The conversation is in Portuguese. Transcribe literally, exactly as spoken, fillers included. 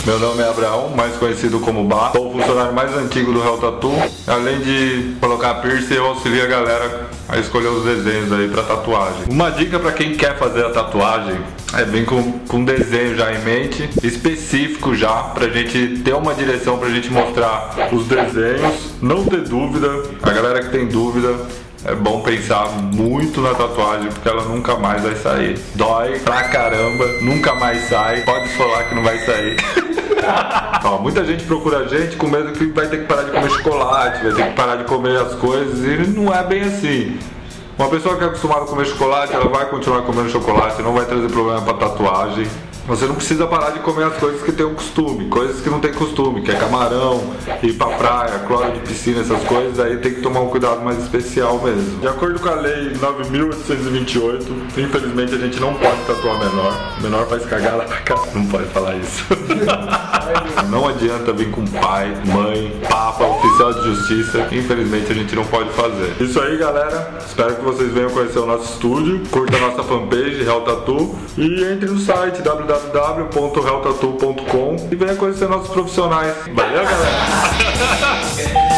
Meu nome é Abraão, mais conhecido como Bá. Sou o funcionário mais antigo do Hell Tattoo. Além de colocar piercing, eu auxilio a galera a escolher os desenhos aí pra tatuagem. Uma dica pra quem quer fazer a tatuagem é vir com, com desenho já em mente, específico já, pra gente ter uma direção, pra gente mostrar os desenhos, não ter dúvida. A galera que tem dúvida, é bom pensar muito na tatuagem, porque ela nunca mais vai sair. Dói pra caramba, nunca mais sai. Pode falar que não vai sair. Ó, muita gente procura a gente com medo que vai ter que parar de comer chocolate, vai ter que parar de comer as coisas, e não é bem assim. Uma pessoa que é acostumada a comer chocolate, ela vai continuar comendo chocolate, não vai trazer problema pra tatuagem. Você não precisa parar de comer as coisas que tem um costume, coisas que não tem costume, que é camarão, ir pra praia, cloro de piscina, essas coisas, aí tem que tomar um cuidado mais especial mesmo. De acordo com a lei nove mil oitocentos e vinte e oito, infelizmente a gente não pode tatuar menor. Menor faz cagada pra cá, não pode falar isso. Não adianta vir com pai, mãe, papa, oficial de justiça, infelizmente a gente não pode fazer. Isso aí, galera, espero que vocês venham conhecer o nosso estúdio, curta a nossa fanpage, Hell Tattoo, e entre no site w w w ponto hell tattoo ponto com e venha conhecer nossos profissionais. Valeu, galera!